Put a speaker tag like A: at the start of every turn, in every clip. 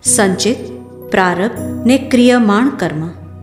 A: સંચિત, પ્રારબ્ધ ને ક્રિયમાણ કર્મ.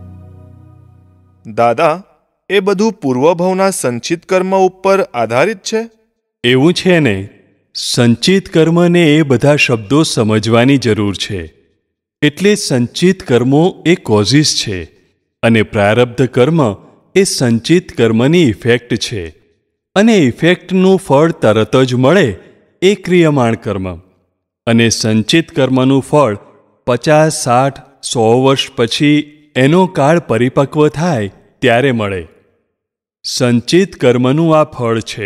B: દાદા, એ બધું પૂર્વભવના સંચિત કર્મ ઉપર આધારિત છે?
C: એવું છે ને. સંચિત કર્મને એ બધા શબ્દો સમજવાની જરૂર છે. એટલે સંચિત કર્મો એ કોઝિસ છે અને પ્રારબ્ધ કર્મ એ સંચિત કર્મની ઇફેક્ટ છે. અને ઇફેક્ટનું ફળ તરત જ મળે એ ક્રિયમાણ કર્મ. અને સંચિત કર્મનું ફળ 50, 60, 100 વર્ષ પછી એનો કાળ પરિપક્વ થાય ત્યારે મળે. સંચિત કર્મનું આ ફળ છે.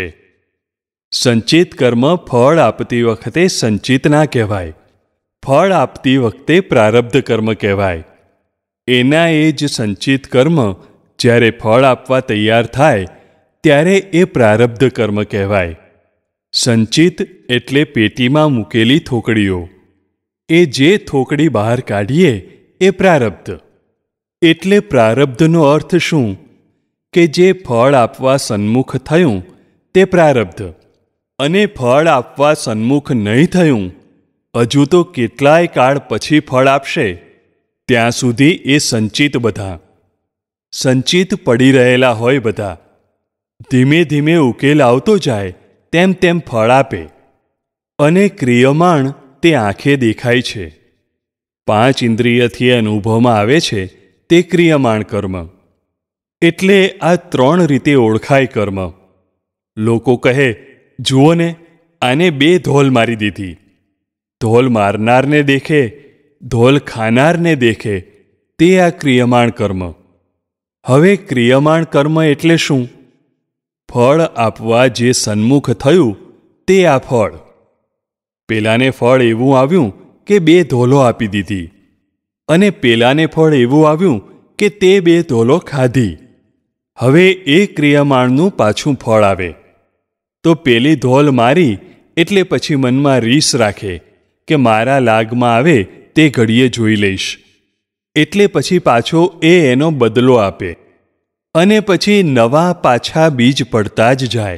C: સંચિત કર્મ ફળ આપતી વખતે સંચિત ના કહેવાય, ફળ આપતી વખતે પ્રારબ્ધ કર્મ કહેવાય. એના એ જ સંચિત કર્મ જ્યારે ફળ આપવા તૈયાર થાય ત્યારે એ પ્રારબ્ધ કર્મ કહેવાય. સંચિત એટલે પેટીમાં મૂકેલી થોકડીઓ. એ જે થોકડી બહાર કાઢીએ એ પ્રારબ્ધ. એટલે પ્રારબ્ધનો અર્થ શું? કે જે ફળ આપવા સન્મુખ થયું તે પ્રારબ્ધ. અને ફળ આપવા સન્મુખ નહીં થયું, હજુ તો કેટલાય કાળ પછી ફળ આપશે, ત્યાં સુધી એ સંચિત બધા. સંચિત પડી રહેલા હોય બધા. ધીમે ધીમે ઉકેલ આવતો જાય તેમ તેમ ફળ આપે. અને ક્રિયમાણ તે આંખે દેખાય છે, 5 ઇન્દ્રિયથી અનુભવમાં આવે છે તે ક્રિયમાણ કર્મ. એટલે આ 3 રીતે ઓળખાય કર્મ. લોકો કહે, જુઓ ને, આને 2 ધોલ મારી દીધી. ધોલ મારનારને દેખે, ધોલ ખાનારને દેખે, તે આ ક્રિયમાણ કર્મ. હવે ક્રિયમાણ કર્મ એટલે શું? ફળ આપવા જે સન્મુખ થયું તે આ ફળ. પેલાને ફળ એવું આવ્યું કે 2 ધોલો આપી દીધી, અને પેલાને ફળ એવું આવ્યું કે તે 2 ધોલો ખાધી. હવે એ ક્રિયમાણનું પાછું ફળ આવે તો પેલી ધોલ મારી એટલે પછી મનમાં રીસ રાખે કે મારા લાગમાં આવે તે ઘડીએ જોઈ લઈશ. એટલે પછી પાછો એનો બદલો આપે. અને પછી નવા પાછા બીજ પડતા જ જાય.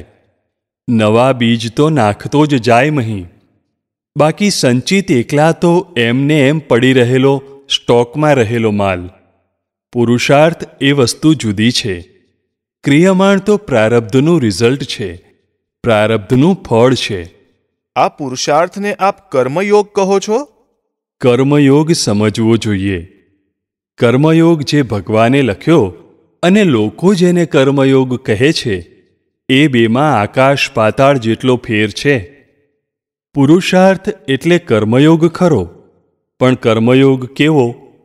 C: નવા બીજ તો નાખતો જ જાય મહી. બાકી સંચિત એકલા તો એમને એમ પડી રહેલો, સ્ટોકમાં રહેલો માલ. પુરુષાર્થ એ વસ્તુ જુદી છે. ક્રિયમાણ તો પ્રારબ્ધનું રિઝલ્ટ છે, પ્રારબ્ધનું ફળ છે.
B: આ પુરુષાર્થને આપ કર્મયોગ કહો છો?
C: કર્મયોગ સમજવો જોઈએ. કર્મયોગ જે ભગવાને લખ્યો અને લોકો જેને કર્મયોગ કહે છે, એ બેમાં આકાશ પાતાળ જેટલો ફેર છે. પુરુષાર્થ એટલે કર્મયોગ ખરો, પણ કર્મયોગ કેવો?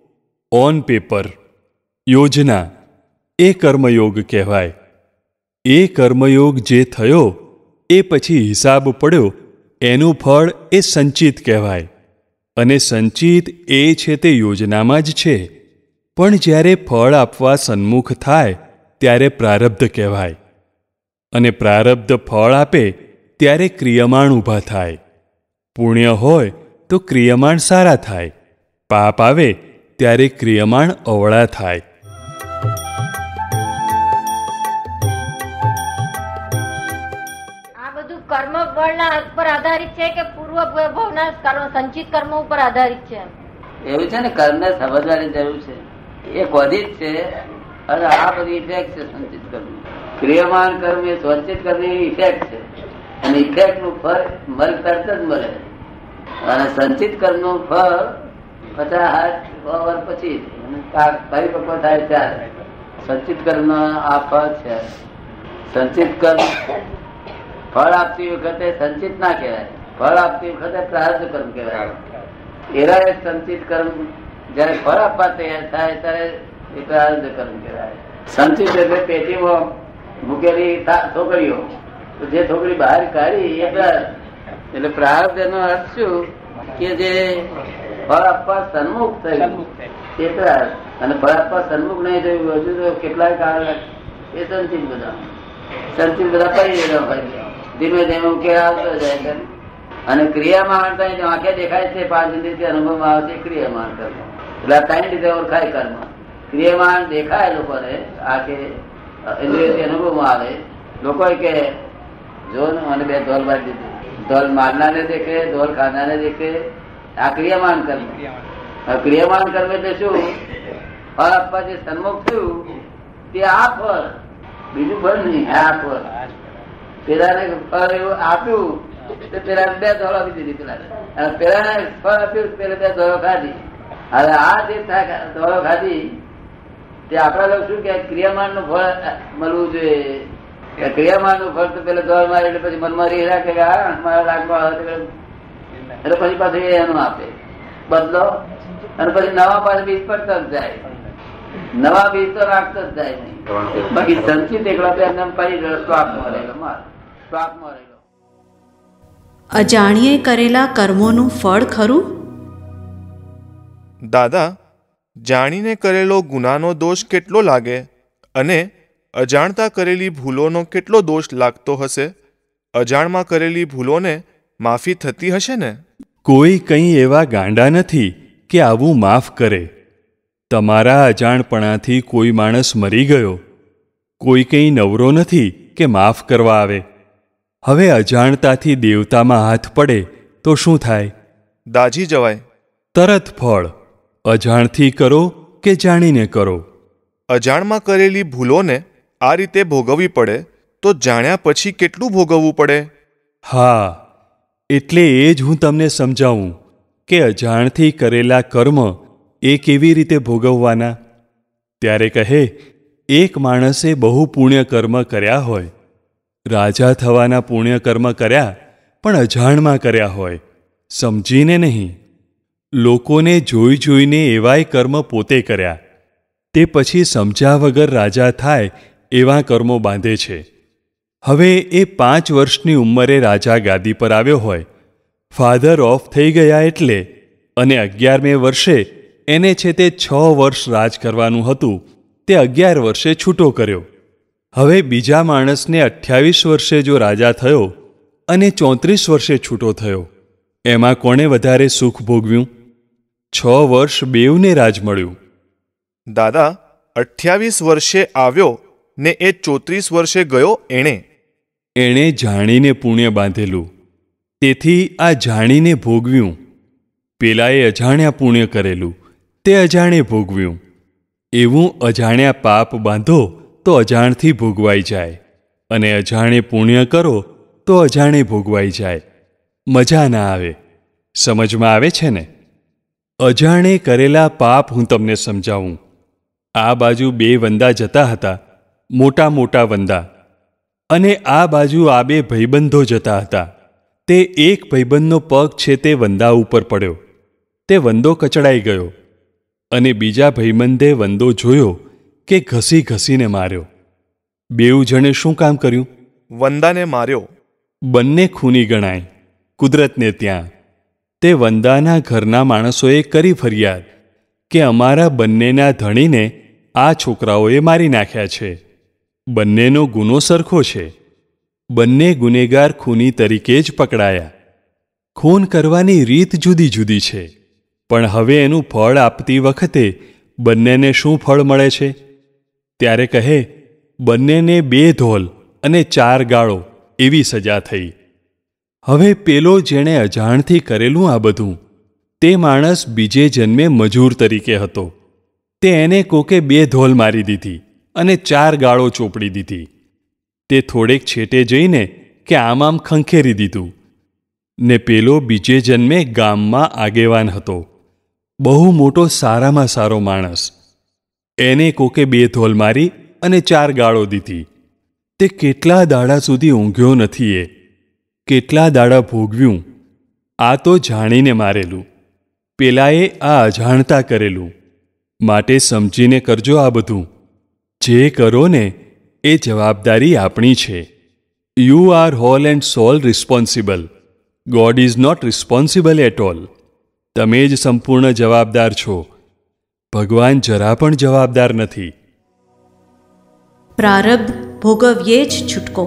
C: ઓન પેપર, યોજના, એ કર્મયોગ કહેવાય. એ કર્મયોગ જે થયો એ પછી હિસાબ પડ્યો એનું ફળ એ સંચિત કહેવાય. અને સંચિત એ છે તે યોજનામાં જ છે, પણ જ્યારે ફળ આપવા સન્મુખ થાય ત્યારે પ્રારબ્ધ કહેવાય. અને પ્રારબ્ધ ફળ આપે ત્યારે ક્રિયમાણ ઊભા થાય. પુણ્ય હોય તો ક્રિયમાણ સારા થાય, પાપ આવે ત્યારે ક્રિયમાણ અવળા થાય.
D: કર્મ બળના પર આધારિત છે કે પૂર્વ ભવના સંચિત કર્મ ઉપર આધારિત છે?
E: એવું છે ને, કર્મને સમજવાની જરૂર છે. એ કોઝિસ છે અને આ બધી ઇફેક્ટ છે સંચિત કર્મ. ક્રિયમાણ કર્મ એ સંચિત કર્મની ઇફેક્ટ છે, અને ઇફેક્ટ નું ફળ તરત જ મળે. અને સંચિત કર્મ નું ફળ 50-100 વર્ષ પછી પરિપક્વ થાય ત્યારે. સંચિત કર્મ આ ફળ છે. સંચિત કર્મ ફળ આપતી વખતે સંચિત ના કહેવાય, ફળ આપતી વખતે પ્રારબ્ધ કર્મ કહેવાય. એરા સંચિત કર્મ જયારે ફળ આપવા તૈયાર થાય ત્યારે એ પ્રારબ્ધ કર્મ કહેવાય. સંચિત એટલે પેટીમાં મૂકેલી છોકરીઓ, તો જે છોકરી બહાર કાઢી એ પ્રારબ્ધ. એટલે પ્રારબ્ધ એનો અર્થ શું? કે જે ફળ આપવા સન્મુખ થયું એ પ્રારબ્ધ. અને ફળ આપવા સન્મુખ નહીં થયું, હજુ તો કેટલાય કાળ એ સંચિત બધા. સંચિત બધા પડી ગયેલા હોય, ધીમે ધીમે ઉકેલ આવતો જાય. અને ક્રિયામાં આંખે દેખાય છે, 5 ઇન્દ્રિયથી અનુભવમાં આવે છે ક્રિયામાન કર્મ. એટલે 3 રીતે ઓળખાય કર્મ. ક્રિયામાન દેખાય લોકોને, આંખે ઇન્દ્રિયથી અનુભવમાં આવે. લોકો કે જો મને 2 ધોલ મારી દીધી, ધોલ મારનારને દેખે, ધોલ ખાનારને દેખે, આ ક્રિયામાન કર્મ. ક્રિયમાન કર્મ એટલે શું? ફળ આપવા જે સન્મુખ થયું તે આ ફળ, બીજું ફળ નહીં, આ ફળ. પેલાને ફળ એવું આપ્યું તો પેલા 2 ધોળ આપી દીધી, પેલાને ફળ આપ્યું પેલા 2 ધોળો ખાધી. હવે આ જે ધોળો ખાધી તે આપડા લોકો શું કે ક્રિયામાન નું ફળ મળવું જોઈએ. ક્રિયામાન નું ફળ તો પેલા દોડ મારે એટલે પછી મનમાં રહી રાખે કે મારા લાગમાં એટલે પછી પાછું એનું આપે બદલો, અને પછી નવા પાછું બીજ પડતા જ જાય, નવા બીજ તો રાખતો જ જાય નહીં. બાકી સંચિત એકલા તો એમને પડી શ્વાસમાં રહેલો, શ્વાસમાં રહેલો.
A: અજાણ્યે કરેલા કર્મોનું ફળ ખરું?
B: દાદા, જાણીને કરેલો ગુનાનો દોષ કેટલો લાગે અને અજાણતા કરેલી ભૂલોનો કેટલો દોષ લાગતો હશે? અજાણમાં કરેલી ભૂલોને માફી થતી હશે ને?
C: કોઈ કંઈ એવા ગાંડા નથી કે આવું માફ કરે. તમારા અજાણપણાથી કોઈ માણસ મરી ગયો, કોઈ કંઈ નવરો નથી કે માફ કરવા આવે. હવે અજાણતાથી દેવતામાં હાથ પડે તો શું થાય?
B: દાજી જવાય.
C: તરત ફળ. અજાણથી કરો કે જાણીને કરો.
B: અજાણમાં કરેલી ભૂલોને આ રીતે ભોગવવી પડે તો જાણ્યા પછી કેટલું ભોગવવું પડે?
C: હા, એટલે એ જ હું તમને સમજાવું કે અજાણથી કરેલા કર્મ એ કેવી રીતે ભોગવવાના. ત્યારે કહે, એક માણસે બહુ પુણ્ય કર્મ કર્યા હોય, રાજા થવાના પુણ્ય કર્મ કર્યા પણ અજાણમાં કર્યા હોય, સમજીને નહીં. લોકોને જોઈ જોઈને એવાય કર્મ પોતે કર્યા, તે પછી સમજ્યા વગર રાજા થાય એવા કર્મો બાંધે છે. હવે એ 5 વર્ષની ઉંમરે રાજા ગાદી પર આવ્યો હોય, ફાધર ઓફ થઈ ગયા એટલે, અને 11મે વર્ષે એને છે તે 6 વર્ષ રાજ કરવાનું હતું, તે 11 વર્ષે છૂટો કર્યો. હવે બીજા માણસને 28 વર્ષે જો રાજા થયો અને 34 વર્ષે છૂટો થયો, એમાં કોણે વધારે સુખ ભોગવ્યું? 6 વર્ષ બેઉને રાજ મળ્યું.
B: દાદા, 28 વર્ષે આવ્યો ને એ 34 વર્ષે ગયો એણે
C: જાણીને પુણ્ય બાંધેલું, તેથી આ જાણીને ભોગવ્યું. પેલાએ અજાણ્યા પુણ્ય કરેલું, તે અજાણે ભોગવ્યું. એવું અજાણ્યા પાપ બાંધો તો અજાણથી ભોગવાઈ જાય, અને અજાણે પુણ્ય કરો તો અજાણે ભોગવાઈ જાય. મજા ના આવે. સમજમાં આવે છે ને? અજાણે કરેલા પાપ હું તમને સમજાવું. આ બાજુ 2 વંદા જતા હતા, મોટા મોટા વંદા, અને આ બાજુ આ 2 ભાઈબંધો જતા હતા. તે એક ભાઈબંધનો પગ છે તે વંદા ઉપર પડ્યો, તે વંદો કચડાઈ ગયો, અને બીજા ભાઈબંધે વંદો જોયો કે ઘસી ઘસીને માર્યો. બેઉ જણે શું કામ કર્યું?
B: વંદાને માર્યો.
C: બંને ખૂની ગણાય કુદરતને ત્યાં. તે વંદાના ઘરના માણસોએ કરી ફરિયાદ કે અમારા બંનેના ધણીને આ છોકરાઓએ મારી નાખ્યા છે. બંનેનો ગુનો સરખો છે. બંને ગુનેગાર ખૂની તરીકે જ પકડાયા. ખૂન કરવાની રીત જુદી જુદી છે, પણ હવે એનું ફળ આપતી વખતે બંનેને શું ફળ મળે છે? ત્યારે કહે, બંનેને 2 ધોલ અને 4 ગાળો એવી સજા થઈ. હવે પેલો જેણે અજાણથી કરેલું આ બધું, તે માણસ બીજે જન્મે મજૂર તરીકે હતો. તે એને કોકે 2 ધોલ મારી દીધી અને 4 ગાળો ચોપડી દીધી. તે થોડેક છેટે જઈને કે આમ ખંખેરી દીધું. ને પેલો બીજે જન્મે ગામમાં આગેવાન હતો, બહુ મોટો સારામાં સારો માણસ. એને કોકે 2 ધોલ મારી અને 4 ગાળો દીધી. તે કેટલા દાડા સુધી ઊંઘ્યો નથી. એ કેટલા દાડા ભોગવ્યું. આ તો જાણીને મારેલું, પેલાએ આ અજાણતા કરેલું. માટે સમજીને કરજો આ બધું. જે કરો ને એ જવાબદારી આપણી છે. You are whole and sole responsible. God is not responsible at all. તમે જ સંપૂર્ણ જવાબદાર છો. ભગવાન જરા પણ જવાબદાર નથી.
A: પ્રારબ્ધ ભોગવ્યે જ છૂટકો.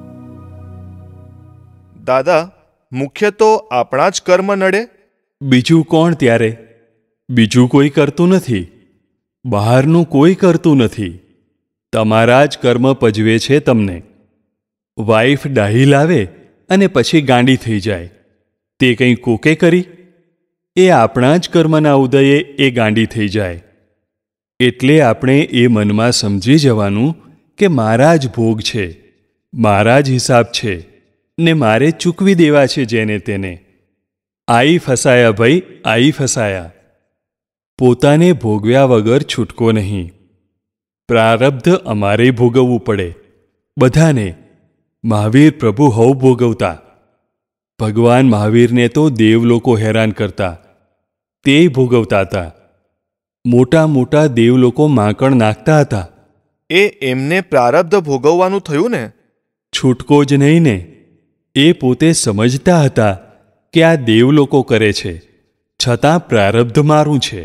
B: દાદા, મુખ્ય તો આપણા જ કર્મ નડે.
C: બીજું કોણ ત્યારે? બીજું કોઈ કરતું નથી. બહારનું કોઈ કરતું નથી. તમારા જ કર્મ પજવે છે તમને. વાઈફ ડાહી લાવે અને પછી ગાંડી થઈ જાય, તે કંઈ કોકે કરી? એ આપણા જ કર્મના ઉદયે એ ગાંડી થઈ જાય. એટલે આપણે એ મનમાં સમજી જવાનું કે મારા જ ભોગ છે, મારા જ હિસાબ છે ને મારે ચૂકવી દેવા છે જેને તેને. આઈ ફસાયા ભાઈ, આઈ ફસાયા. પોતાને ભોગવ્યા વગર છૂટકો નહીં. પ્રારબ્ધ અમારે ભોગવવું પડે બધાને. મહાવીર પ્રભુ હવ ભોગવતા. ભગવાન મહાવીરને તો દેવ લોકો હેરાન કરતા, તેય ભોગવતા હતા. મોટા મોટા દેવ લોકો માંકણ નાખતા હતા.
B: એ એમને પ્રારબ્ધ ભોગવવાનું થયું ને?
C: છૂટકો જ નહીં ને. એ પોતે સમજતા હતા કે આ દેવ લોકો કરે છે, છતાં પ્રારબ્ધ મારું છે.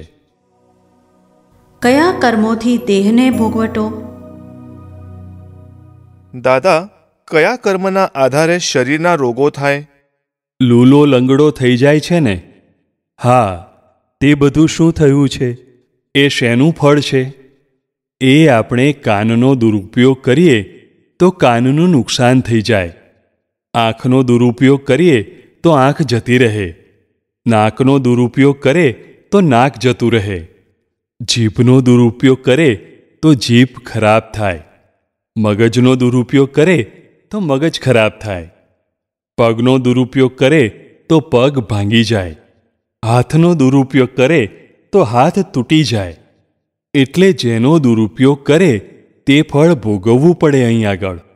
A: કયા કર્મોથી દેહને ભોગવટો?
B: દાદા, કયા કર્મના આધારે શરીરના રોગો થાય?
C: લૂલો લંગડો થઈ જાય છે ને? હા, તે બધું શું થયું છે? એ શેનું ફળ છે? એ આપણે કાનનો દુરુપયોગ કરીએ તો કાનનું નુકસાન થઈ જાય. આંખનો દુરુપયોગ કરીએ તો આંખ જતી રહે. નાકનો દુરુપયોગ કરે તો નાક જતું રહે. જીભનો દુરુપયોગ કરે તો જીભ ખરાબ થાય. મગજનો દુરુપયોગ કરે તો મગજ ખરાબ થાય. પગનો દુરુપયોગ કરે તો પગ ભાંગી જાય. હાથનો દુરુપયોગ કરે તો હાથ તૂટી જાય. એટલે જેનો દુરુપયોગ કરે તે ફળ ભોગવવું પડે અહીં આગળ.